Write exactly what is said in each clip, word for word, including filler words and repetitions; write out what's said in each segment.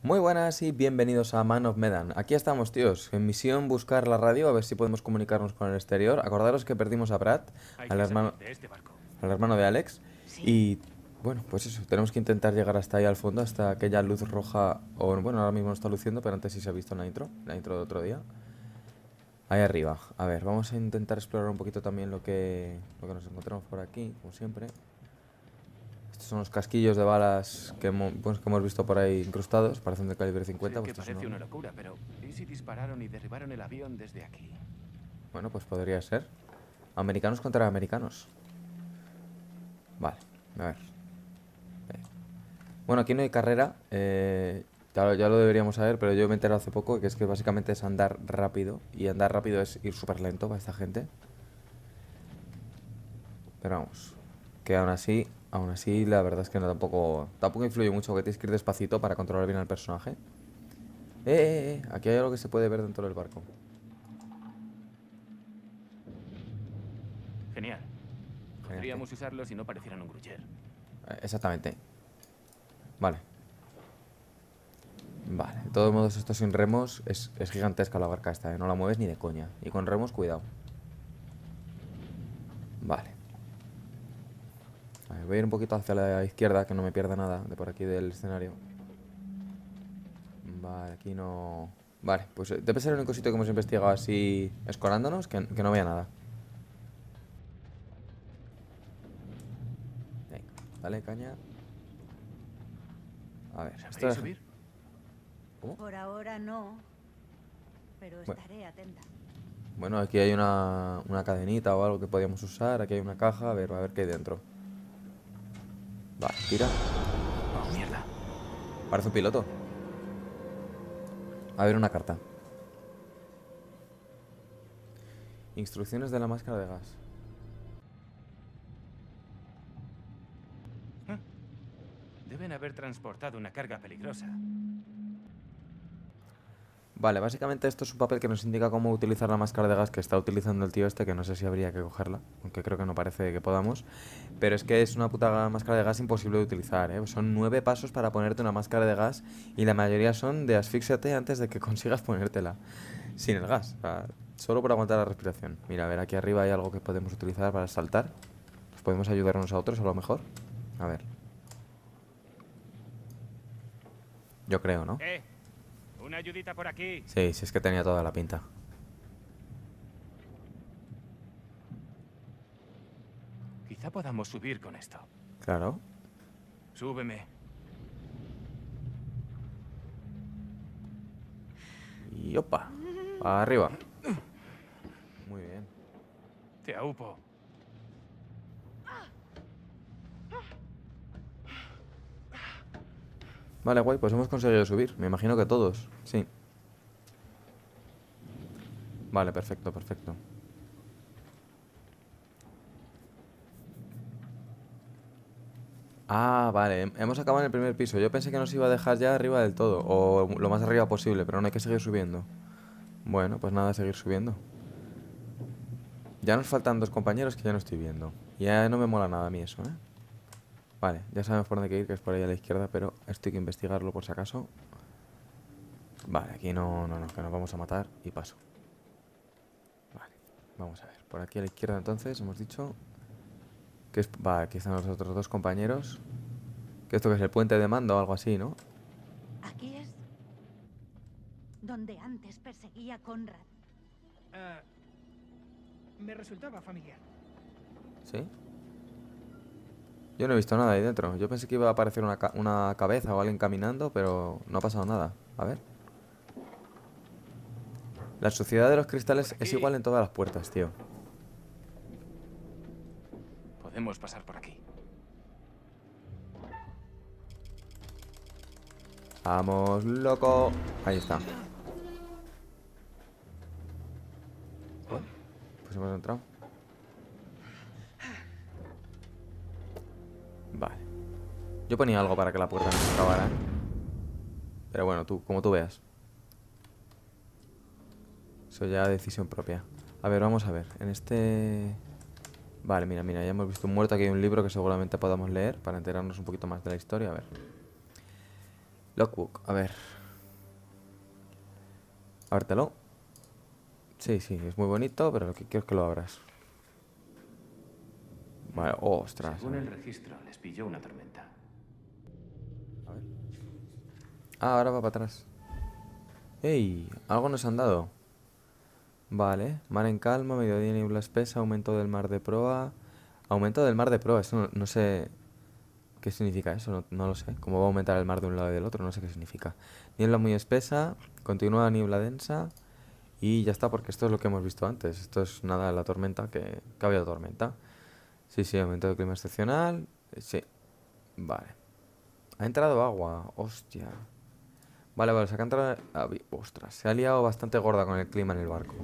Muy buenas y bienvenidos a Man of Medan. Aquí estamos, tíos, en misión buscar la radio, a ver si podemos comunicarnos con el exterior. Acordaros que perdimos a Brad, Hay al que hermano, salir de este barco. al hermano de Alex. Sí. Y bueno, pues eso, tenemos que intentar llegar hasta ahí al fondo, hasta aquella luz roja. O bueno, ahora mismo no está luciendo, pero antes sí se ha visto en la intro, la intro de otro día. Ahí arriba. A ver, vamos a intentar explorar un poquito también lo que, lo que nos encontramos por aquí, como siempre. Estos son los casquillos de balas que hemos, pues, que hemos visto por ahí incrustados, parecen de calibre cincuenta. Sé que Pues estos parece no. una locura, pero ¿y si dispararon y derribaron el avión desde aquí? Bueno, pues podría ser. Americanos contra americanos. Vale, a ver. Eh. Bueno, aquí no hay carrera. Eh, ya, ya lo deberíamos saber, pero yo me he enterado hace poco que es que básicamente es andar rápido. Y andar rápido es ir súper lento para esta gente. Pero vamos, que aún así, aún así la verdad es que no tampoco, tampoco influye mucho, que tienes que ir despacito para controlar bien al personaje. Eh, eh, eh, aquí hay algo que se puede ver dentro del barco. Genial. Genial, Podríamos usarlo si no parecieran un gruyer. Eh, Exactamente. Vale. Vale, de todos modos esto sin remos es, es gigantesca la barca esta, ¿eh? No la mueves ni de coña. Y con remos, cuidado. Vale. A ver, voy a ir un poquito hacia la izquierda, que no me pierda nada de por aquí del escenario. Vale, aquí no... Vale, pues eh, debe ser el único sitio que hemos investigado así escorándonos, que, que no vea nada. Venga, dale caña. A ver, esto ¿Sabéis es... subir? ¿Cómo? Por ahora no, pero Bueno. estaré atenta. Bueno, aquí hay una, una cadenita o algo que podíamos usar. Aquí hay una caja, a ver, a ver qué hay dentro. Vale, tira. Oh, mierda. Parece un piloto. A ver, una carta. Instrucciones de la máscara de gas. Deben haber transportado una carga peligrosa. Vale, básicamente esto es un papel que nos indica cómo utilizar la máscara de gas que está utilizando el tío este, que no sé si habría que cogerla, aunque creo que no parece que podamos. Pero es que es una puta máscara de gas imposible de utilizar, ¿eh? Son nueve pasos para ponerte una máscara de gas y la mayoría son de asfixiate antes de que consigas ponértela. Sin el gas, o sea, solo por aguantar la respiración. Mira, a ver, aquí arriba hay algo que podemos utilizar para saltar. Nos podemos ayudar unos a otros a lo mejor. A ver. Yo creo, ¿no? ¡Eh! ¡Una ayudita por aquí! Sí, sí, es que tenía toda la pinta. Quizá podamos subir con esto. Claro. Súbeme. Y opa. Arriba. Muy bien. Te aupo. Vale, guay, pues hemos conseguido subir. Me imagino que todos. Sí. Vale, perfecto, perfecto. Ah, vale. hem- Hemos acabado en el primer piso. Yo pensé que nos iba a dejar ya arriba del todo. O lo más arriba posible, pero no hay que seguir subiendo. Bueno, pues nada, seguir subiendo. Ya nos faltan dos compañeros que ya no estoy viendo. Ya no me mola nada a mí eso, ¿eh? Vale, ya sabemos por dónde hay que ir, que es por ahí a la izquierda, pero esto hay que investigarlo por si acaso. Vale, aquí no, no, no, que nos vamos a matar y paso. Vale, vamos a ver. Por aquí a la izquierda entonces, hemos dicho... Que es... Va, aquí están los otros dos compañeros. Que esto que es el puente de mando o algo así, ¿no? Aquí es donde antes perseguía a Conrad. Ah, me resultaba familiar. ¿Sí? Yo no he visto nada ahí dentro. Yo pensé que iba a aparecer una, ca- una cabeza o alguien caminando, pero no ha pasado nada. A ver. La suciedad de los cristales Por es aquí. igual en todas las puertas, tío. Podemos pasar por aquí. Vamos, loco. Ahí está. Bueno, pues hemos entrado. Vale. Yo ponía algo para que la puerta no se acabara, ¿eh? Pero bueno, tú, como tú veas. Eso ya decisión propia. A ver, vamos a ver. En este... Vale, mira, mira, ya hemos visto un muerto. Aquí hay un libro que seguramente podamos leer para enterarnos un poquito más de la historia. A ver. Logbook, a ver. Ábrtelo. Sí, sí, es muy bonito, pero lo que quiero es que lo abras. Vale, oh, ostras. Según el registro, les pilló una tormenta. A ver. Ah, ahora va para atrás. ¡Ey! Algo nos han dado. Vale. Mar en calma, mediodía niebla espesa, aumento del mar de proa. Aumento del mar de proa, eso no, no sé qué significa eso, no, no lo sé. ¿Cómo va a aumentar el mar de un lado y del otro? No sé qué significa. Niebla muy espesa, continúa niebla densa. Y ya está, porque esto es lo que hemos visto antes. Esto es nada de la tormenta, que, que había tormenta. Sí, sí, aumento de clima excepcional. eh, Sí, vale. Ha entrado agua, hostia. Vale, vale, se ha entrado... ah, vi- ostras, se ha liado bastante gorda con el clima en el barco.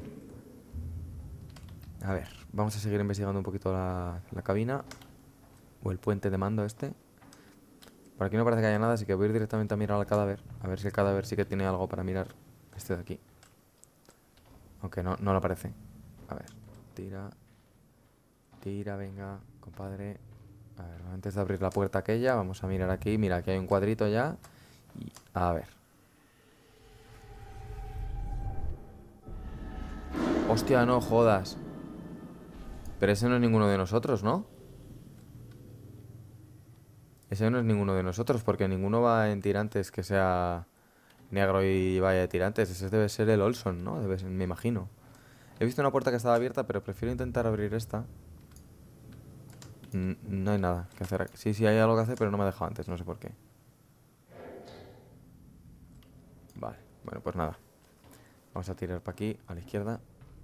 A ver, vamos a seguir investigando un poquito la, la cabina. O el puente de mando este. Por aquí no parece que haya nada, así que voy a ir directamente a mirar al cadáver. A ver si el cadáver sí que tiene algo para mirar. Este de aquí. Aunque no, no lo parece. A ver, tira. Tira, venga, compadre. A ver, antes de abrir la puerta aquella, vamos a mirar aquí. Mira, aquí hay un cuadrito ya. Y a ver. Hostia, no jodas. Pero ese no es ninguno de nosotros, ¿no? Ese no es ninguno de nosotros, porque ninguno va en tirantes que sea negro y vaya de tirantes. Ese debe ser el Olson, ¿no? Debe ser, me imagino. He visto una puerta que estaba abierta, pero prefiero intentar abrir esta. N- no hay nada que hacer aquí. Sí, sí, hay algo que hacer, pero no me ha dejado antes, no sé por qué. Vale, bueno, pues nada. Vamos a tirar para aquí, a la izquierda.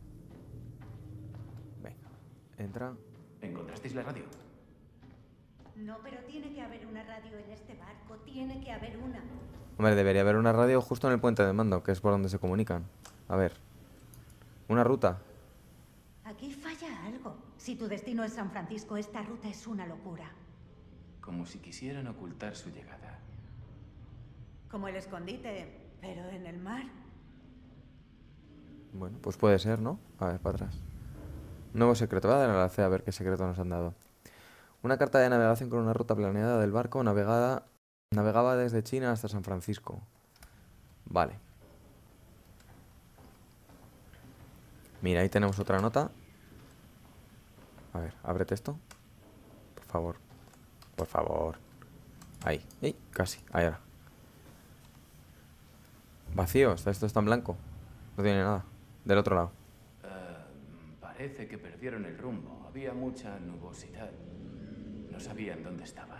Venga, entra. ¿Encontrasteis la radio? No, pero tiene que haber una radio en este barco. Tiene que haber una. Hombre, debería haber una radio justo en el puente de mando, que es por donde se comunican. A ver. Una ruta. Aquí falla algo. Si tu destino es San Francisco, esta ruta es una locura. Como si quisieran ocultar su llegada. Como el escondite, pero en el mar. Bueno, pues puede ser, ¿no? A ver, para atrás. Nuevo secreto. Voy a darle a la C a ver qué secreto nos han dado. Una carta de navegación con una ruta planeada del barco navegada, navegaba desde China hasta San Francisco. Vale. Mira, ahí tenemos otra nota. A ver, ábrete esto. Por favor. Por favor. Ahí. ¡Ey! Casi. Ahí ahora. Vacío. Esto está en blanco. No tiene nada. Del otro lado. Eh, parece que perdieron el rumbo. Había mucha nubosidad. No sabían dónde estaban.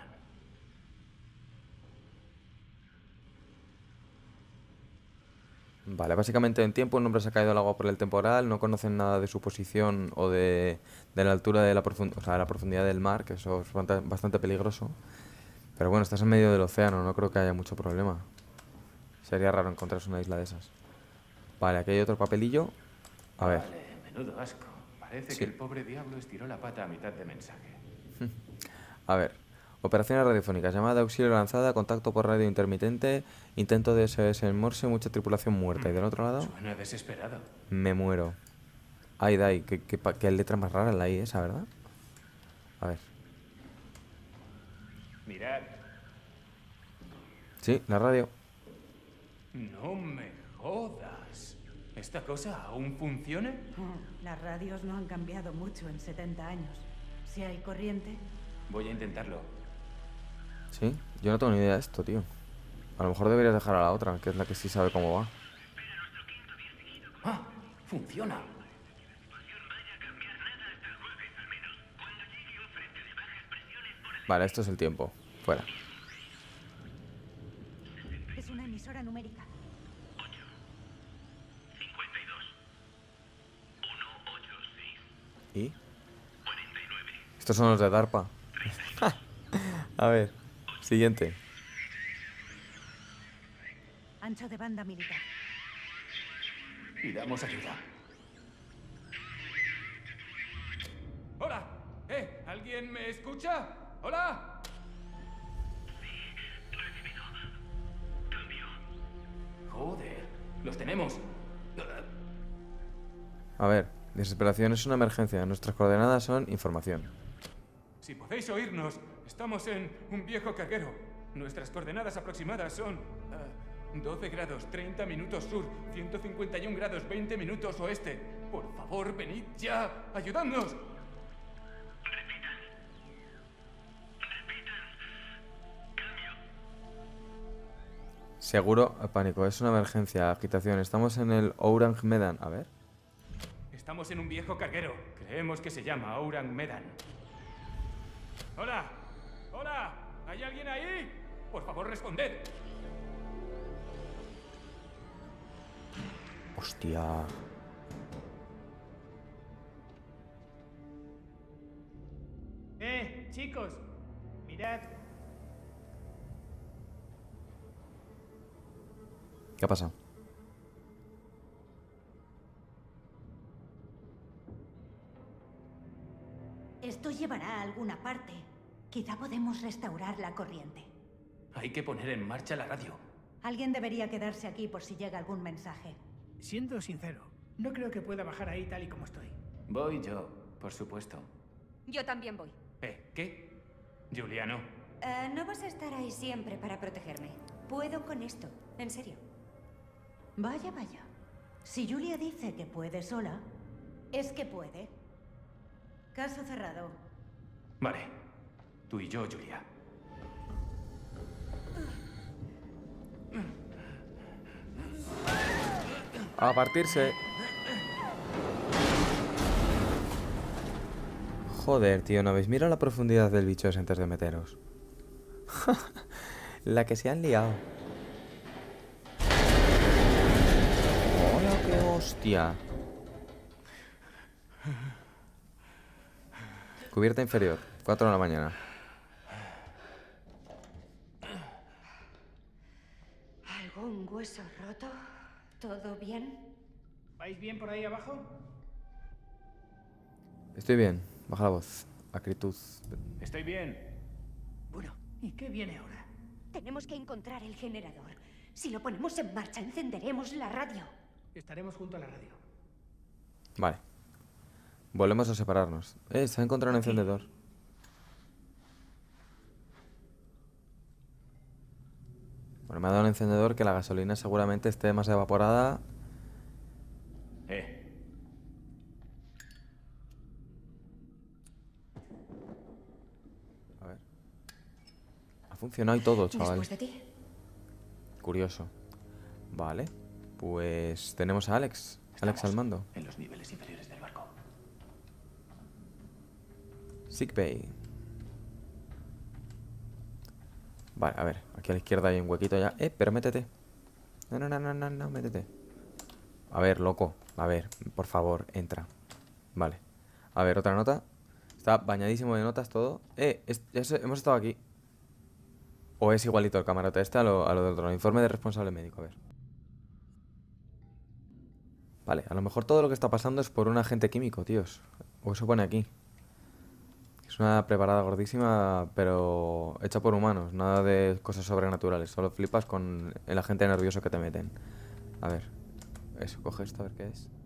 Vale, básicamente en tiempo un hombre se ha caído al agua por el temporal, no conocen nada de su posición o de, de la altura de la, profund- o sea, de la profundidad del mar, que eso es bastante, bastante peligroso. Pero bueno, estás en medio del océano, no creo que haya mucho problema. Sería raro encontrarse una isla de esas. Vale, aquí hay otro papelillo. A ver, Vale, menudo asco. Parece Sí. que el pobre diablo estiró la pata a mitad de mensaje. a ver. Operaciones radiofónicas, llamada de auxilio lanzada, contacto por radio intermitente, intento de S O S en Morse, mucha tripulación muerta. Y del otro lado, Suena desesperado. me muero. Ay, Dai, qué, qué, pa- qué letra más rara la I esa, ¿verdad? A ver. Mirad. Sí, la radio. No me jodas. ¿Esta cosa aún funciona? Mm, Las radios no han cambiado mucho en setenta años. Si hay corriente, Voy a intentarlo. Sí, yo no tengo ni idea de esto, tío. A lo mejor deberías dejar a la otra, que es la que sí sabe cómo va. ¡Ah! ¡Funciona! Vale, esto es el tiempo. Fuera. es una emisora numérica. ¿Y? Estos son los de DARPA. A ver, siguiente. Ancho de banda militar. Pidamos ayuda. ¡Hola! ¿Eh? ¿Alguien me escucha? ¡Hola! Joder, los tenemos. A ver, desesperación es una emergencia. Nuestras coordenadas son información. Si podéis oírnos, estamos en un viejo carguero. Nuestras coordenadas aproximadas son uh, doce grados, treinta minutos sur, ciento cincuenta y un grados, veinte minutos oeste. Por favor, venid ya. ¡Ayudadnos! Seguro, pánico, es una emergencia, agitación. Estamos en el Ourang Medan. A ver. Estamos en un viejo carguero. Creemos que se llama Ourang Medan. ¡Hola! ¡Hola! ¿Hay alguien ahí? Por favor, responded. Hostia. Eh, chicos, mirad. ¿Qué ha pasado? Esto llevará a alguna parte. Quizá podemos restaurar la corriente. Hay que poner en marcha la radio. Alguien debería quedarse aquí por si llega algún mensaje. Siendo sincero, no creo que pueda bajar ahí tal y como estoy. Voy yo, por supuesto. Yo también voy. ¿Eh? ¿Qué? Juliano. Eh, no vas a estar ahí siempre para protegerme. Puedo con esto, en serio. Vaya, vaya. Si Julia dice que puede sola, es que puede. Caso cerrado. Vale. Tú y yo, Julia. A partirse. Joder, tío, ¿no habéis mirado la profundidad del bicho ese antes de meteros? La que se han liado. ¡Hola, qué hostia! Cubierta inferior, cuatro de la mañana. ¿Algún hueso roto? ¿Todo bien? ¿Vais bien por ahí abajo? Estoy bien, baja la voz. Acritud. Estoy bien. Bueno, ¿y qué viene ahora? Tenemos que encontrar el generador. Si lo ponemos en marcha, encenderemos la radio. Estaremos junto a la radio. Vale. Volvemos a separarnos. Eh, se ha encontrado un encendedor. Bueno, me ha dado un encendedor que la gasolina seguramente esté más evaporada. Eh. A ver. Ha funcionado y todo, chaval. Después de ti. Curioso. Vale. Pues tenemos a Alex. Alex al mando. En los niveles inferiores del barco. Sick Bay. Vale, a ver. Aquí a la izquierda hay un huequito ya. Eh, pero métete. No, no, no, no, no, no, métete. A ver, loco. A ver, por favor, entra. Vale. A ver, otra nota. Está bañadísimo de notas todo. Eh, es, es- hemos estado aquí. O es igualito el camarote este a lo, a lo del otro. Informe de responsable médico, a ver. Vale, a lo mejor todo lo que está pasando es por un agente químico, tíos. O eso pone aquí. Es una preparada gordísima, pero hecha por humanos. Nada de cosas sobrenaturales. Solo flipas con el agente nervioso que te meten. A ver. Eso, coge esto, a ver qué es.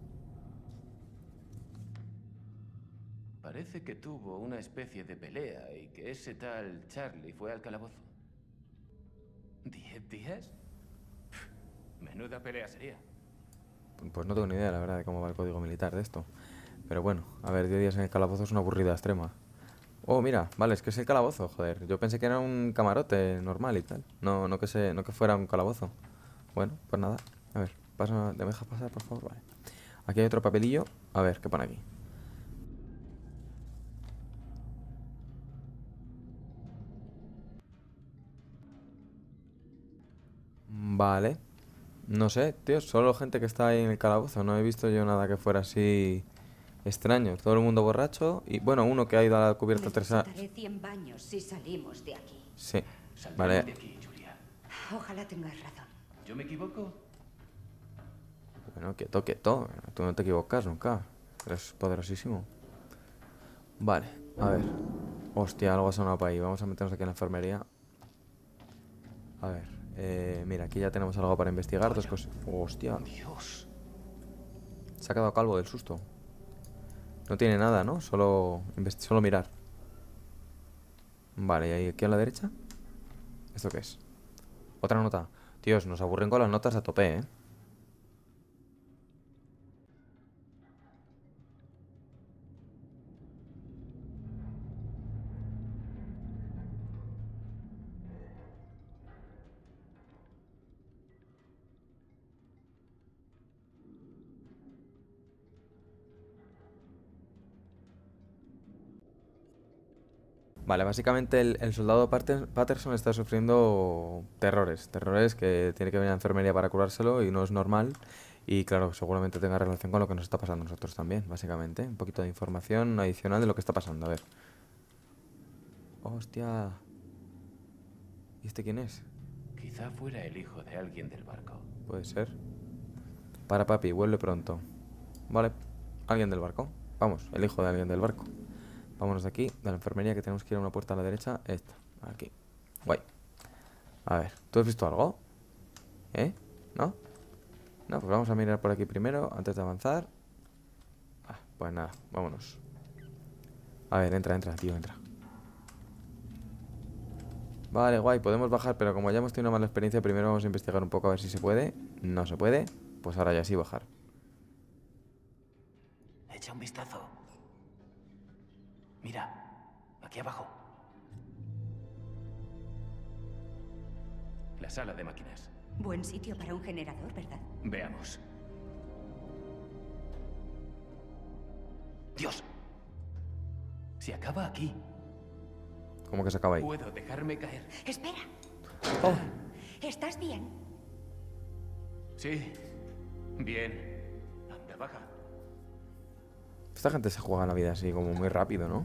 Parece que tuvo una especie de pelea y que ese tal Charlie fue al calabozo. ¿Diez días? Pff, menuda pelea sería. Pues no tengo ni idea, la verdad, de cómo va el código militar de esto. Pero bueno, a ver, diez días en el calabozo es una aburrida extrema. Oh, mira, vale, es que es el calabozo, joder. Yo pensé que era un camarote normal y tal. No, no que se, no que fuera un calabozo. Bueno, pues nada. A ver, pasa, ¿me dejas pasar, por favor? Vale. Aquí hay otro papelillo. A ver, ¿qué pone aquí? Vale. No sé, tío, solo gente que está ahí en el calabozo. No he visto yo nada que fuera así extraño. Todo el mundo borracho y, bueno, uno que ha ido a la cubierta tres a... Necesitaré cien baños si salimos de aquí. Sí, Saldremos vale. de aquí, Julia. Ojalá tengas razón. ¿Yo me equivoco? Bueno, quieto, quieto. Tú no te equivocas nunca. Eres poderosísimo. Vale, a ver. Hostia, algo ha sonado para ahí. Vamos a meternos aquí en la enfermería. A ver, eh, mira, aquí ya tenemos algo para investigar. Dos cosas. Hostia, Dios. se ha quedado calvo del susto. No tiene nada, ¿no? Solo, investi- solo mirar. Vale, y ahí aquí a la derecha. ¿Esto qué es? Otra nota. Tíos, nos aburren con las notas a tope, ¿eh? Vale, básicamente el, el soldado Pater- Patterson está sufriendo terrores, terrores que tiene que venir a la enfermería para curárselo y no es normal. Y claro, seguramente tenga relación con lo que nos está pasando a nosotros también, básicamente. Un poquito de información adicional de lo que está pasando, a ver. Hostia. ¿Y este quién es? Quizá fuera el hijo de alguien del barco. Puede ser. Para papi, vuelve pronto. Vale, alguien del barco. Vamos, el hijo de alguien del barco. Vámonos de aquí, de la enfermería, que tenemos que ir a una puerta a la derecha. Esta, aquí. Guay. A ver, ¿tú has visto algo? ¿Eh? ¿No? No, pues vamos a mirar por aquí primero, antes de avanzar. Ah, pues nada, vámonos. A ver, entra, entra, tío, entra. Vale, guay, podemos bajar, pero como ya hemos tenido una mala experiencia, primero vamos a investigar un poco a ver si se puede. No se puede, pues ahora ya sí bajar. Echa un vistazo. Mira, aquí abajo. La sala de máquinas. Buen sitio para un generador, ¿verdad? Veamos. ¡Dios! Se acaba aquí. ¿Cómo que se acaba ahí? Puedo dejarme caer. Espera. Oh, ¿Estás bien? Sí. Bien. Anda, baja. esta gente se juega la vida así como muy rápido, ¿no?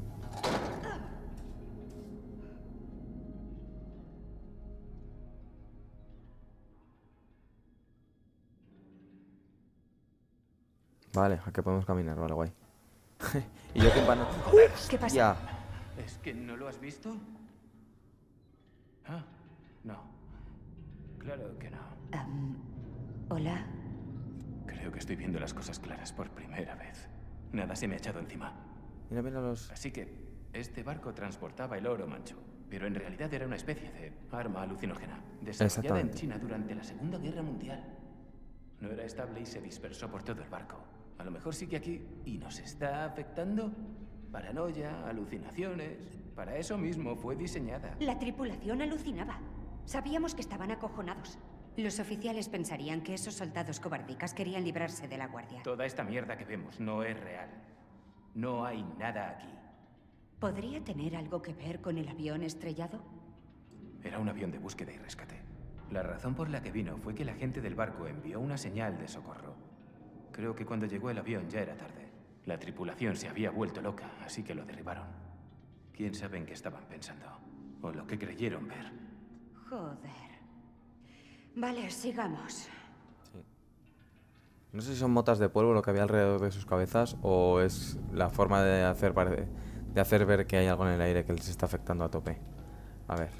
Vale, aquí podemos caminar, vale, guay. Y yo que van a... ¿Qué pasa? Ya. ¿Es que no lo has visto? Ah, no. Claro que no. Am, Hola. Creo que estoy viendo las cosas claras por primera vez. Nada se me ha echado encima. Mira, mira los... Así que este barco transportaba el oro manchú, pero en realidad era una especie de arma alucinógena, desarrollada en Exactamente. China durante la Segunda Guerra Mundial. No era estable y se dispersó por todo el barco. A lo mejor sigue aquí y nos está afectando. Paranoia, alucinaciones... Para eso mismo fue diseñada. La tripulación alucinaba. Sabíamos que estaban acojonados. Los oficiales pensarían que esos soldados cobardicas querían librarse de la guardia. Toda esta mierda que vemos no es real. No hay nada aquí. ¿Podría tener algo que ver con el avión estrellado? Era un avión de búsqueda y rescate. La razón por la que vino fue que la gente del barco envió una señal de socorro. Creo que cuando llegó el avión ya era tarde. La tripulación se había vuelto loca, así que lo derribaron. ¿Quién sabe en qué estaban pensando? O lo que creyeron ver. Joder. Vale, sigamos. Sí. No sé si son motas de polvo lo que había alrededor de sus cabezas o es la forma de hacer, pare- de hacer ver que hay algo en el aire que les está afectando a tope. A ver.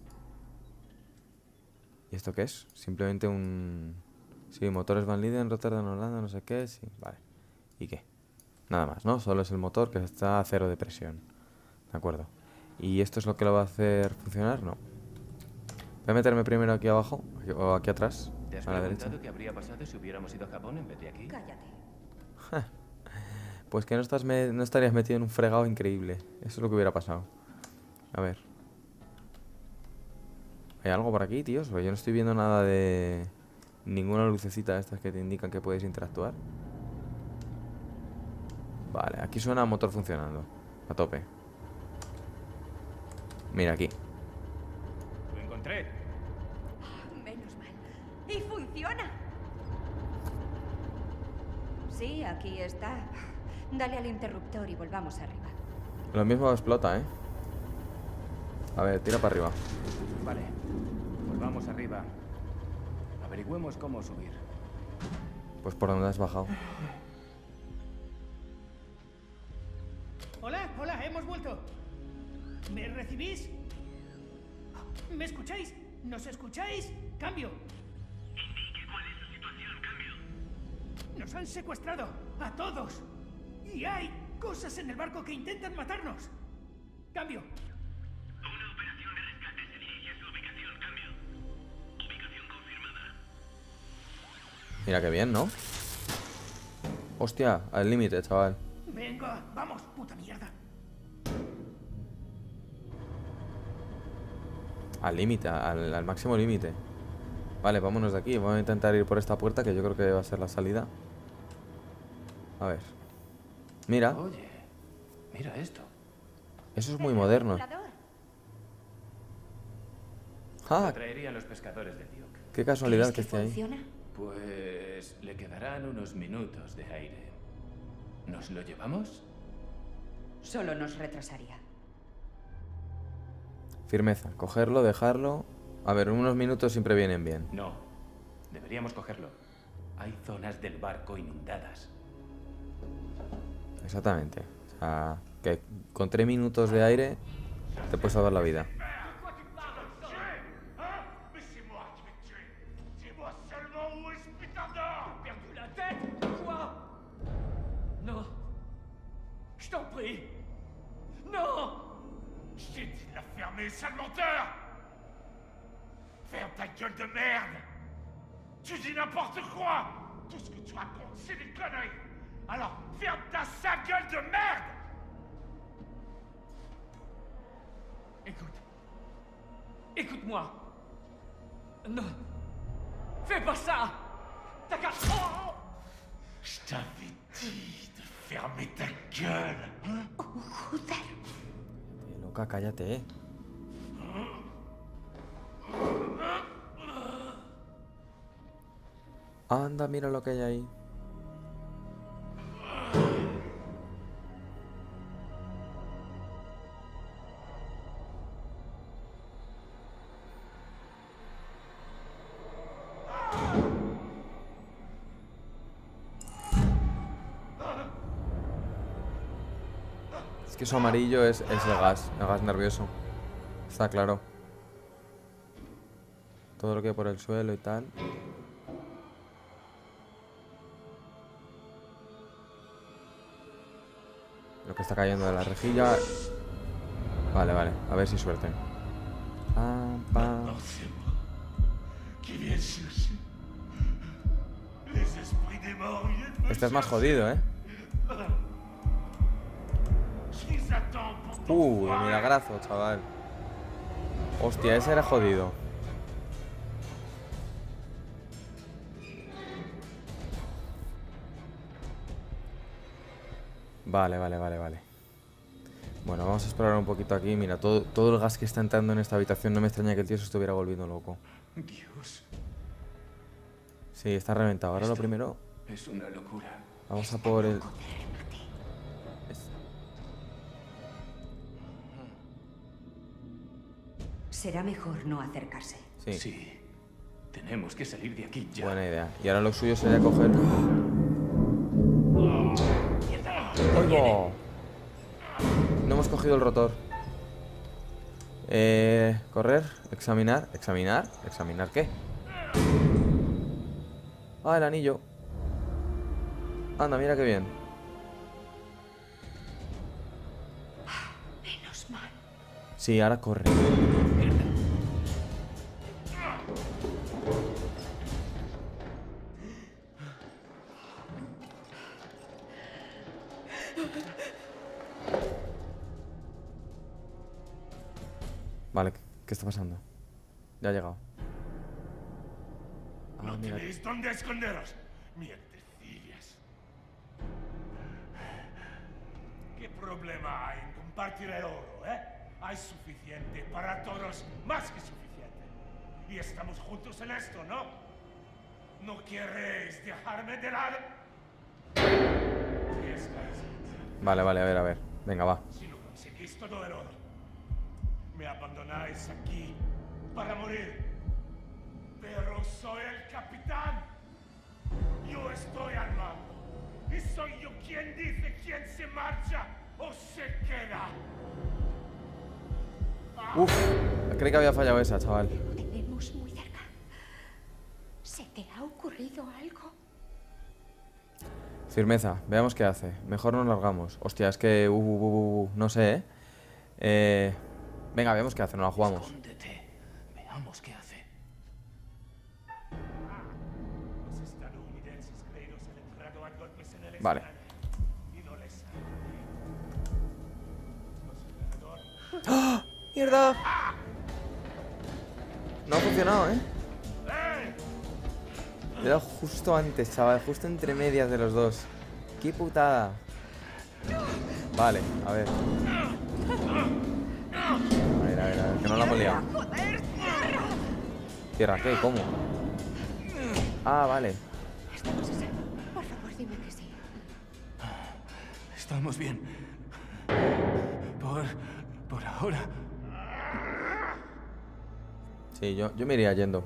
¿Y esto qué es? Simplemente un... Sí, motores Van Liden, Rotterdam, Holanda, no sé qué. Sí, vale. ¿Y qué? Nada más, ¿no? Solo es el motor que está a cero de presión. De acuerdo. ¿Y esto es lo que lo va a hacer funcionar? No. Voy a meterme primero aquí abajo aquí- o aquí atrás, ¿Te has a la derecha. preguntado qué habría pasado si hubiéramos ido a Japón en vez de aquí? Cállate. Pues que no, estás me- no estarías metido en un fregado increíble. Eso es lo que hubiera pasado. A ver. ¿Hay algo por aquí, tíos? Porque yo no estoy viendo nada de... Ninguna lucecita de estas que te indican que puedes interactuar. Vale, aquí suena motor funcionando. A tope. Mira aquí. Lo encontré. Menos mal. ¡Y funciona! Sí, aquí está. Dale al interruptor y volvamos arriba. Lo mismo explota, ¿eh? A ver, tira para arriba. Vale. Volvamos arriba. Averigüemos cómo subir. Pues por donde has bajado. Hola, hola, hemos vuelto. ¿Me recibís? ¿Me escucháis? ¿Nos escucháis? Cambio. Indique cuál es la situación, cambio. Nos han secuestrado a todos. Y hay cosas en el barco que intentan matarnos. Cambio. Una operación de rescate se dirige a su ubicación, Mira qué bien, ¿no? Hostia, al límite, chaval. Venga, vamos, puta mierda. Al límite, al, al máximo límite. Vale, vámonos de aquí. Vamos a intentar ir por esta puerta, que yo creo que va a ser la salida. A ver. Mira, Oye, mira esto. eso es muy moderno. Lo ¡Ah! traerían los pescadores de Duke. Qué casualidad que ¿Crees que esté ahí. funciona? Pues le quedarán unos minutos de aire. ¿Nos lo llevamos? Solo nos retrasaría. Firmeza. Cogerlo, dejarlo. A ver, unos minutos siempre vienen bien. No. Deberíamos cogerlo. Hay zonas del barco inundadas. Exactamente. O sea, que con tres minutos de aire te puedes salvar la vida. Non. Je t'en prie. Non. J'ai dit de la fermer, sale menteur! Ferme ta gueule de merde! Tu dis n'importe quoi! Tout ce que tu racontes, c'est des conneries! Alors, ferme ta sale gueule de merde! Écoute. Écoute-moi. Non. Fais pas ça. T'as qu'à... Oh. Je t'avais dit de fermer ta gueule! Hein? Eh, loca, cállate, eh. Anda, mira lo que hay ahí. Es que eso amarillo es, es el gas, el gas nervioso. Está claro. Todo lo que hay por el suelo y tal. Lo que está cayendo de la rejilla. Vale, vale, a ver si suerte. Pam, pam. Non, c'est moi qui viens chercher les esprits des morts. Ils viennent me Este es más chercher. jodido, eh. Je les attends pour ton Uh, foyer. milagrazo, chaval. Hostia, ese era jodido. Vale, vale, vale, vale. Bueno, vamos a explorar un poquito aquí. Mira, todo, todo el gas que está entrando en esta habitación. No me extraña que el tío se estuviera volviendo loco. Dios, Sí, está reventado. Ahora lo Esto- primero, es una locura. vamos a por el... Es- Será mejor no acercarse. Sí, Sí. Tenemos que salir de aquí ya. buena idea. Y ahora lo suyo sería coger... ¡Oigo! No hemos cogido el rotor. Eh... Correr, examinar, examinar, examinar ¿qué? Ah, el anillo. Anda, mira qué bien. Menos mal. Sí, ahora corre. Vale, ¿qué está pasando? Ya ha llegado. Ah, No mira. tenéis dónde esconderos, mierdecillas. ¿Qué problema hay en compartir el oro, eh? Hay suficiente para todos, más que suficiente. Y estamos juntos en esto, ¿no? ¿No queréis dejarme de lado? ¿Qué estáis? Vale, vale, a ver, a ver. Venga, va. Si no conseguís todo el oro, me abandonáis aquí para morir. Pero soy el capitán. Yo estoy al mando. Y soy yo quien dice quién se marcha o se queda. Uf, creí que había fallado esa, chaval. Tenemos muy cerca. ¿Se te ha ocurrido algo? Firmeza, veamos qué hace. Mejor nos largamos. Hostia, es que... Uh, uh, uh, uh, no sé, ¿eh? Eh... Venga, veamos qué hace, nos la jugamos. Escóndete. Veamos qué hace. Los estadounidenses pues en el Vale. escenario. Y no les sale. No soy ganador. ¡Ah! ¡Mierda! No ha funcionado, ¿eh? Le he dado justo antes, chaval. Justo entre medias de los dos. ¡Qué putada! Vale, a ver. A ver, a ver, a ver. Que no la hemos liado. ¿Tierra qué? ¿Cómo? Ah, vale. Estamos a salvo. Por favor, dime que sí. Estamos bien. Por... por ahora. Sí, yo, yo me iría yendo.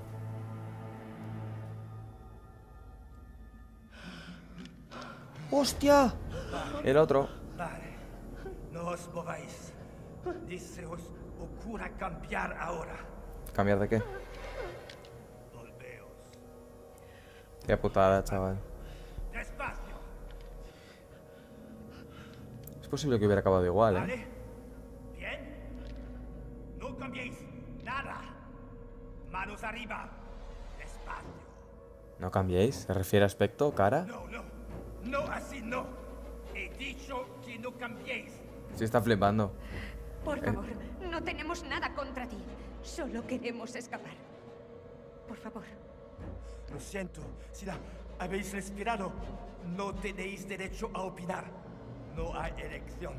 ¡Hostia! El otro. Vale, no os mováis. Ni se os ocurra cambiar ahora. ¿Cambiar de qué? Volveos. Qué putada, chaval. Despacio, Es posible que hubiera acabado igual, ¿eh? ¿vale? ¿Bien? No cambiéis nada. Manos arriba. Despacio. ¿No cambiéis? ¿Se refiere a aspecto, cara? No, no. No, así no. He dicho que no cambiéis. Sí está flipando. Por favor, no tenemos nada contra ti. Solo queremos escapar. Por favor. Lo siento, si la habéis respirado, no tenéis derecho a opinar. No hay elección.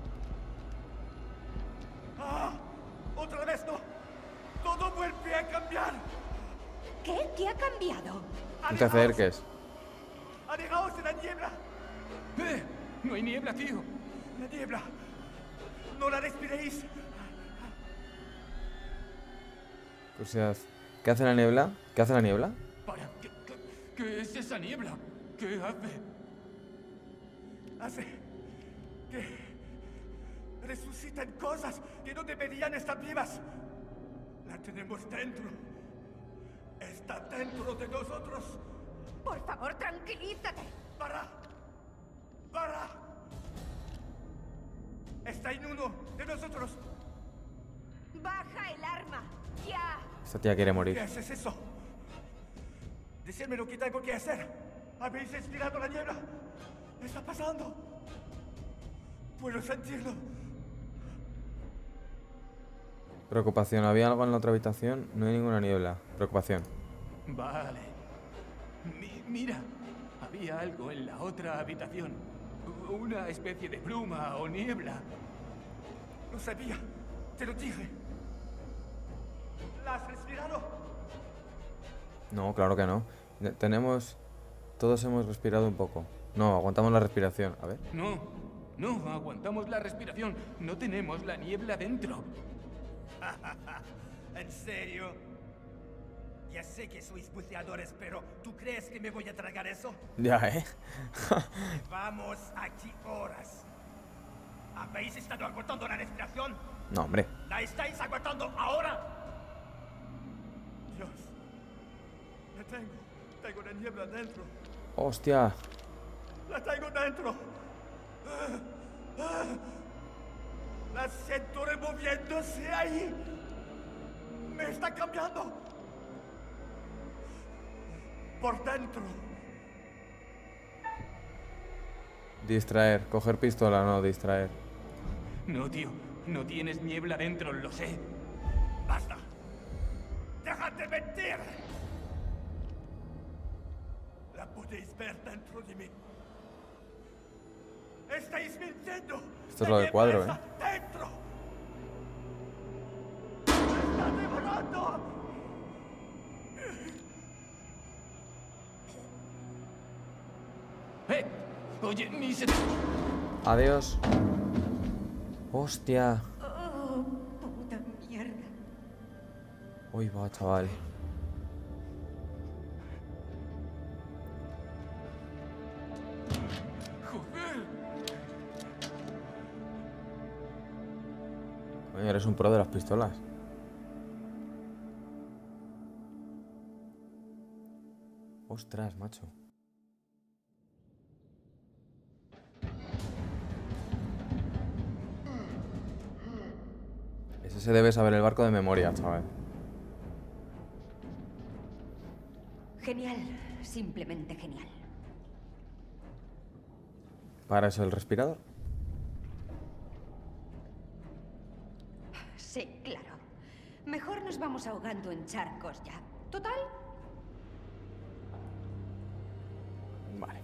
¡Ah! ¡Otra vez no! ¡Todo vuelve a cambiar! ¿Qué? ¿Qué ha cambiado? No te acerques. ¡Alejaos de la niebla! ¡Eh! No hay niebla, tío. ¡La niebla! ¡No la respiréis! Curiosidad. ¿Qué hace la niebla? ¿Qué hace la niebla? Para. ¿Qué, qué, qué es esa niebla? ¿Qué hace? Hace que resuciten cosas que no deberían estar vivas. La tenemos dentro. Está dentro de nosotros. Por favor, tranquilízate. ¡Para! ¡Para! Está en uno de nosotros. Baja el arma. Ya. Esta tía quiere ¿Qué morir. haces eso? Decidme lo que tengo que hacer. ¿Habéis respirado la niebla? ¿Está pasando? Puedo sentirlo. Preocupación. ¿Había algo en la otra habitación? No hay ninguna niebla. Preocupación. Vale. Mi- mira, había algo en la otra habitación. Una especie de bruma o niebla. Lo sabía. Te lo dije. ¿La has respirado? No, claro que no. Ne- Tenemos... Todos hemos respirado un poco. No, aguantamos la respiración. A ver. No, no, aguantamos la respiración. No tenemos la niebla dentro. ¿En serio? Ya sé que sois buceadores, pero ¿tú crees que me voy a tragar eso? Ya, ¿eh? Vamos aquí horas. ¿Habéis estado aguantando la respiración? No, hombre. ¿La estáis aguantando ahora? Dios. La tengo. Tengo la niebla dentro. Hostia. La tengo dentro. Ah, ah. La siento removiéndose ahí. Me está cambiando. Por dentro. Distraer. Coger pistola, no, distraer. No, tío, no tienes niebla dentro, lo sé. ¡Basta! ¡Dejad de mentir! La podéis ver dentro de mí. ¡Estáis mintiendo! Esto es lo del cuadro, ¿eh? ¡Dentro! ¡Me está devorando! ¡Eh! Oye, ni se... Adiós. Hostia. Oh, puta mierda. Uy, va, chaval. ¡Joder! Coño, eres un pro de las pistolas. Ostras, macho. Ese se debe saber el barco de memoria, chaval. Genial. Simplemente genial. Para eso el respirador. Sí, claro. Mejor nos vamos ahogando en charcos ya. Total. Vale.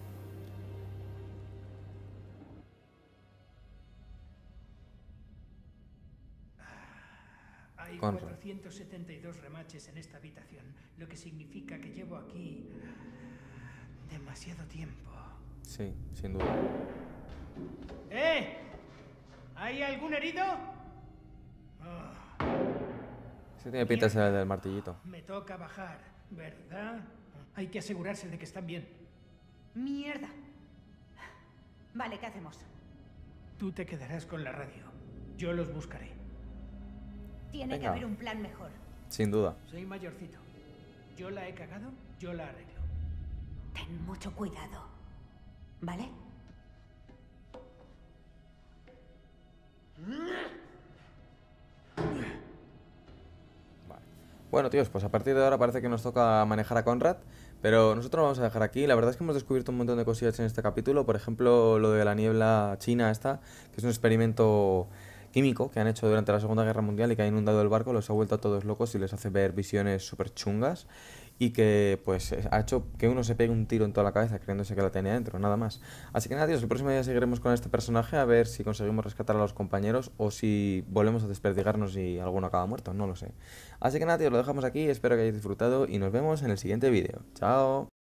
Hay Conrad. cuatrocientos setenta y dos remaches en esta habitación, lo que significa que llevo aquí demasiado tiempo. Sí, sin duda. ¡Eh! ¿Hay algún herido? Oh, Sí tiene pinta de ser el del martillito. me toca bajar, ¿verdad? Hay que asegurarse de que están bien. Mierda. Vale, ¿qué hacemos? Tú te quedarás con la radio. Yo los buscaré. Tiene que Venga. haber un plan mejor. Sin duda. Soy mayorcito. Yo la he cagado, yo la arreglo. Ten mucho cuidado. ¿Vale? Vale. Bueno, tíos, pues a partir de ahora parece que nos toca manejar a Conrad, pero nosotros lo vamos a dejar aquí. La verdad es que hemos descubierto un montón de cosillas en este capítulo. Por ejemplo, lo de la niebla china esta, que es un experimento químico que han hecho durante la Segunda Guerra Mundial y que ha inundado el barco, los ha vuelto a todos locos y les hace ver visiones súper chungas y que pues eh, ha hecho que uno se pegue un tiro en toda la cabeza creyéndose que la tenía dentro, nada más. Así que nada, tíos, el próximo día seguiremos con este personaje a ver si conseguimos rescatar a los compañeros o si volvemos a desperdigarnos y alguno acaba muerto, no lo sé. Así que nada, tíos, lo dejamos aquí, espero que hayáis disfrutado y nos vemos en el siguiente vídeo. Chao.